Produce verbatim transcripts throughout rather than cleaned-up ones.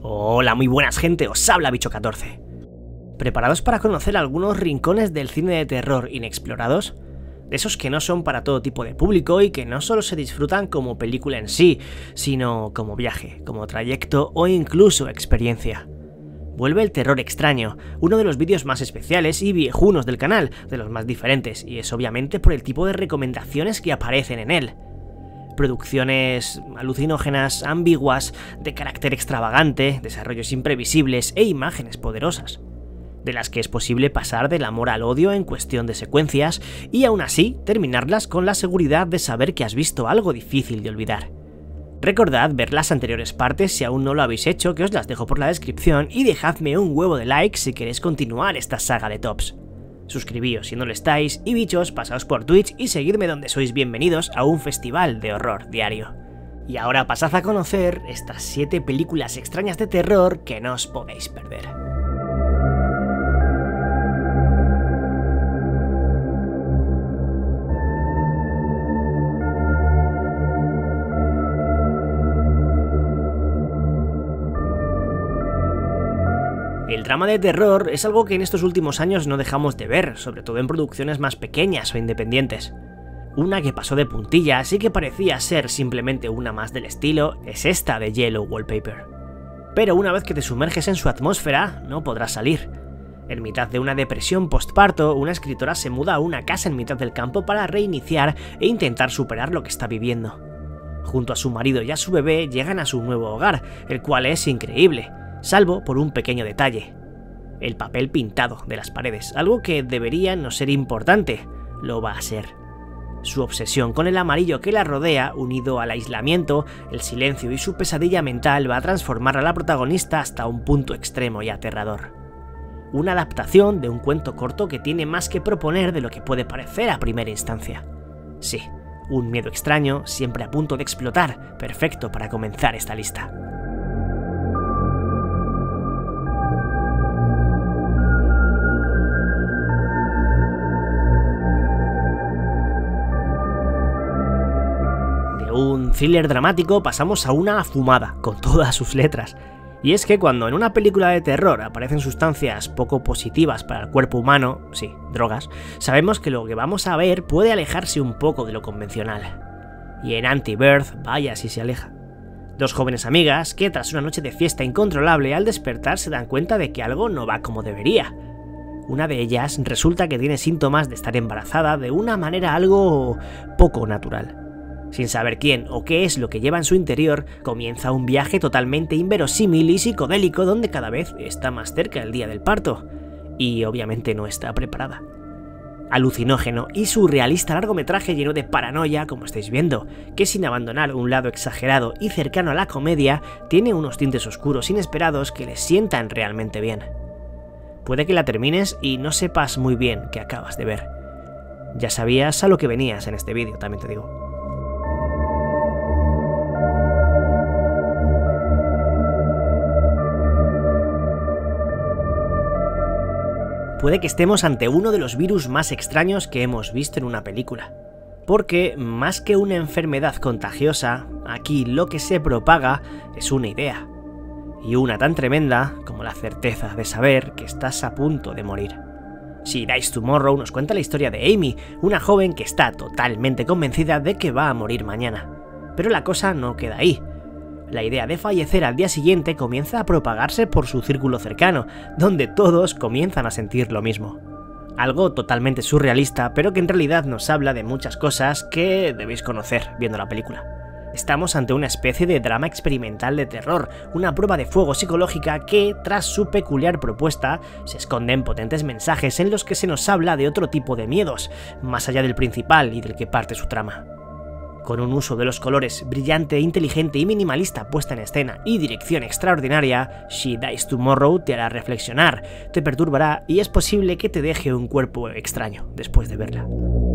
Hola, muy buenas gente, os habla Bicho catorce. ¿Preparados para conocer algunos rincones del cine de terror inexplorados? De esos que no son para todo tipo de público y que no solo se disfrutan como película en sí, sino como viaje, como trayecto o incluso experiencia. Vuelve el terror extraño, uno de los vídeos más especiales y viejunos del canal, de los más diferentes, y es obviamente por el tipo de recomendaciones que aparecen en él. Producciones alucinógenas, ambiguas, de carácter extravagante, desarrollos imprevisibles e imágenes poderosas, de las que es posible pasar del amor al odio en cuestión de secuencias y aún así terminarlas con la seguridad de saber que has visto algo difícil de olvidar. Recordad ver las anteriores partes si aún no lo habéis hecho, que os las dejo por la descripción, y dejadme un huevo de like si queréis continuar esta saga de tops. Suscribíos si no lo estáis, y bichos, pasaos por Twitch y seguidme donde sois bienvenidos a un festival de horror diario. Y ahora pasad a conocer estas siete películas extrañas de terror que no os podéis perder. El drama de terror es algo que en estos últimos años no dejamos de ver, sobre todo en producciones más pequeñas o independientes. Una que pasó de puntillas y que parecía ser simplemente una más del estilo es esta de Yellow Wallpaper. Pero una vez que te sumerges en su atmósfera, no podrás salir. En mitad de una depresión postparto, una escritora se muda a una casa en mitad del campo para reiniciar e intentar superar lo que está viviendo. Junto a su marido y a su bebé llegan a su nuevo hogar, el cual es increíble, salvo por un pequeño detalle: el papel pintado de las paredes, algo que debería no ser importante, lo va a ser. Su obsesión con el amarillo que la rodea, unido al aislamiento, el silencio y su pesadilla mental, va a transformar a la protagonista hasta un punto extremo y aterrador. Una adaptación de un cuento corto que tiene más que proponer de lo que puede parecer a primera instancia. Sí, un miedo extraño, siempre a punto de explotar, perfecto para comenzar esta lista. Un thriller dramático pasamos a una fumada, con todas sus letras. Y es que cuando en una película de terror aparecen sustancias poco positivas para el cuerpo humano, sí, drogas, sabemos que lo que vamos a ver puede alejarse un poco de lo convencional. Y en Anti-Birth, vaya si se aleja. Dos jóvenes amigas que tras una noche de fiesta incontrolable al despertar se dan cuenta de que algo no va como debería. Una de ellas resulta que tiene síntomas de estar embarazada de una manera algo poco natural. Sin saber quién o qué es lo que lleva en su interior, comienza un viaje totalmente inverosímil y psicodélico donde cada vez está más cerca el día del parto, y obviamente no está preparada. Alucinógeno y surrealista largometraje lleno de paranoia, como estáis viendo, que sin abandonar un lado exagerado y cercano a la comedia, tiene unos tintes oscuros inesperados que le sientan realmente bien. Puede que la termines y no sepas muy bien qué acabas de ver. Ya sabías a lo que venías en este vídeo, también te digo. Puede que estemos ante uno de los virus más extraños que hemos visto en una película. Porque, más que una enfermedad contagiosa, aquí lo que se propaga es una idea. Y una tan tremenda como la certeza de saber que estás a punto de morir. She Dies Tomorrow nos cuenta la historia de Amy, una joven que está totalmente convencida de que va a morir mañana. Pero la cosa no queda ahí. La idea de fallecer al día siguiente comienza a propagarse por su círculo cercano, donde todos comienzan a sentir lo mismo. Algo totalmente surrealista, pero que en realidad nos habla de muchas cosas que debéis conocer viendo la película. Estamos ante una especie de drama experimental de terror, una prueba de fuego psicológica que, tras su peculiar propuesta, se esconden potentes mensajes en los que se nos habla de otro tipo de miedos, más allá del principal y del que parte su trama. Con un uso de los colores brillante, inteligente y minimalista puesta en escena y dirección extraordinaria, She Dies Tomorrow te hará reflexionar, te perturbará y es posible que te deje un cuerpo extraño después de verla.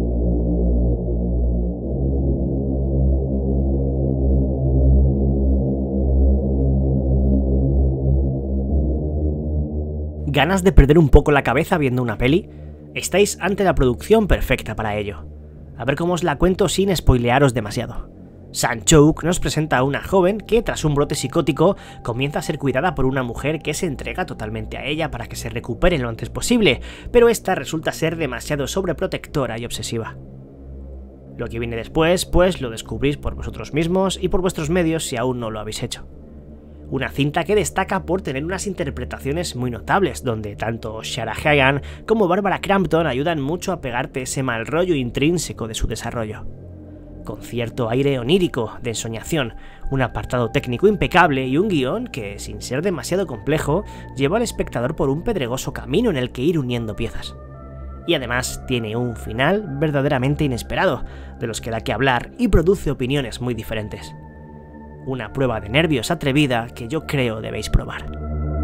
¿Ganas de perder un poco la cabeza viendo una peli? Estáis ante la producción perfecta para ello. A ver cómo os la cuento sin spoilearos demasiado. Sang-chouk nos presenta a una joven que, tras un brote psicótico, comienza a ser cuidada por una mujer que se entrega totalmente a ella para que se recupere lo antes posible, pero esta resulta ser demasiado sobreprotectora y obsesiva. Lo que viene después, pues lo descubrís por vosotros mismos y por vuestros medios si aún no lo habéis hecho. Una cinta que destaca por tener unas interpretaciones muy notables, donde tanto Shara Hagan como Barbara Crampton ayudan mucho a pegarte ese mal rollo intrínseco de su desarrollo. Con cierto aire onírico, de ensoñación, un apartado técnico impecable y un guión que, sin ser demasiado complejo, lleva al espectador por un pedregoso camino en el que ir uniendo piezas. Y además tiene un final verdaderamente inesperado, de los que da que hablar y produce opiniones muy diferentes. Una prueba de nervios atrevida que yo creo debéis probar.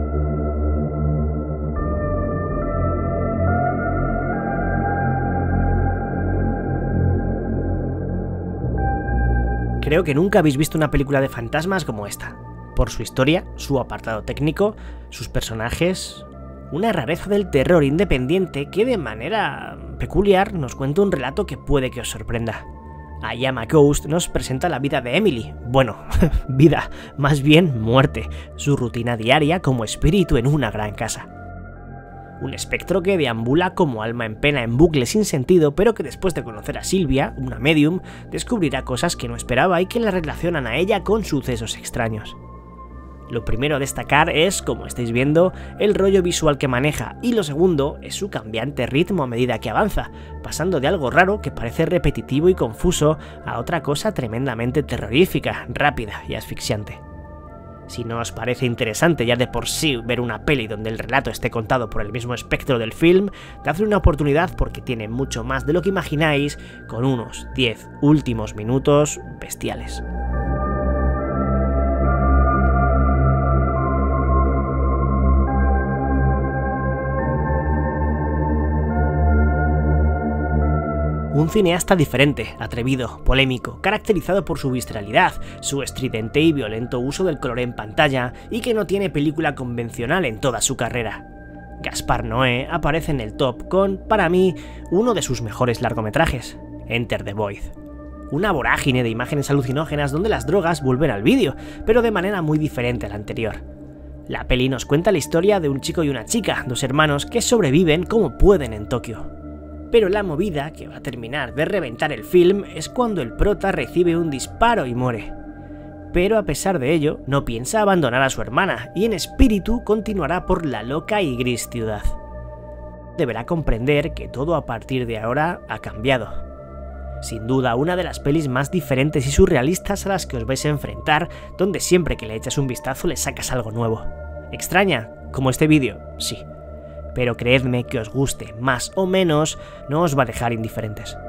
Creo que nunca habéis visto una película de fantasmas como esta, por su historia, su apartado técnico, sus personajes, una rareza del terror independiente que de manera peculiar nos cuenta un relato que puede que os sorprenda. I Am a Ghost nos presenta la vida de Emily, bueno, vida, más bien muerte, su rutina diaria como espíritu en una gran casa. Un espectro que deambula como alma en pena en bucle sin sentido, pero que después de conocer a Sylvia, una medium, descubrirá cosas que no esperaba y que la relacionan a ella con sucesos extraños. Lo primero a destacar es, como estáis viendo, el rollo visual que maneja, y lo segundo es su cambiante ritmo a medida que avanza, pasando de algo raro que parece repetitivo y confuso a otra cosa tremendamente terrorífica, rápida y asfixiante. Si no os parece interesante ya de por sí ver una peli donde el relato esté contado por el mismo espectro del film, dadle una oportunidad porque tiene mucho más de lo que imagináis, con unos diez últimos minutos bestiales. Un cineasta diferente, atrevido, polémico, caracterizado por su visceralidad, su estridente y violento uso del color en pantalla y que no tiene película convencional en toda su carrera. Gaspar Noé aparece en el top con, para mí, uno de sus mejores largometrajes, Enter the Void. Una vorágine de imágenes alucinógenas donde las drogas vuelven al vídeo, pero de manera muy diferente a la anterior. La peli nos cuenta la historia de un chico y una chica, dos hermanos que sobreviven como pueden en Tokio. Pero la movida que va a terminar de reventar el film es cuando el prota recibe un disparo y muere. Pero a pesar de ello, no piensa abandonar a su hermana y en espíritu continuará por la loca y gris ciudad. Deberá comprender que todo a partir de ahora ha cambiado. Sin duda, una de las pelis más diferentes y surrealistas a las que os vais a enfrentar, donde siempre que le echas un vistazo le sacas algo nuevo. ¿Extraña? Como este vídeo, sí. Pero creedme que os guste más o menos, no os va a dejar indiferentes.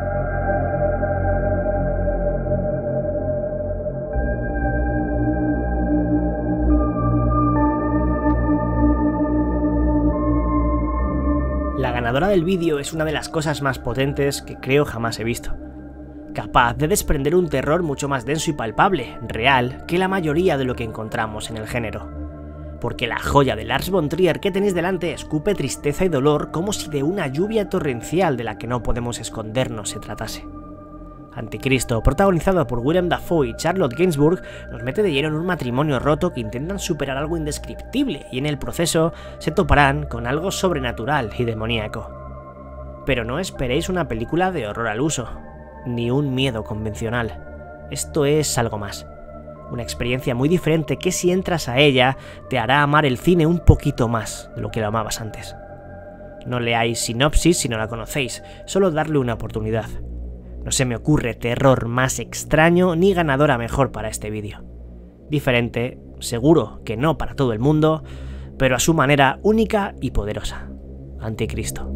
La ganadora del vídeo es una de las cosas más potentes que creo jamás he visto. Capaz de desprender un terror mucho más denso y palpable, real, que la mayoría de lo que encontramos en el género. Porque la joya de Lars von Trier que tenéis delante escupe tristeza y dolor como si de una lluvia torrencial de la que no podemos escondernos se tratase. Anticristo, protagonizado por Willem Dafoe y Charlotte Gainsbourg, nos mete de lleno en un matrimonio roto que intentan superar algo indescriptible y en el proceso se toparán con algo sobrenatural y demoníaco. Pero no esperéis una película de horror al uso, ni un miedo convencional. Esto es algo más. Una experiencia muy diferente que si entras a ella te hará amar el cine un poquito más de lo que lo amabas antes. No leáis sinopsis si no la conocéis, solo darle una oportunidad. No se me ocurre terror más extraño ni ganadora mejor para este vídeo. Diferente, seguro que no para todo el mundo, pero a su manera única y poderosa. Anticristo.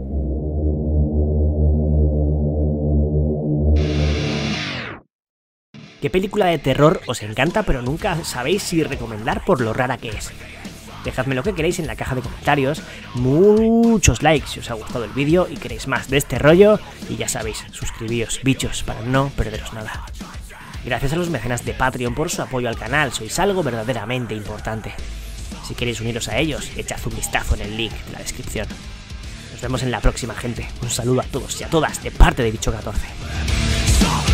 ¿Qué película de terror os encanta pero nunca sabéis si recomendar por lo rara que es? Dejadme lo que queréis en la caja de comentarios, muchos likes si os ha gustado el vídeo y queréis más de este rollo, y ya sabéis, suscribíos, bichos, para no perderos nada. Gracias a los mecenas de Patreon por su apoyo al canal, sois algo verdaderamente importante. Si queréis uniros a ellos, echad un vistazo en el link de la descripción. Nos vemos en la próxima, gente. Un saludo a todos y a todas de parte de Bicho catorce.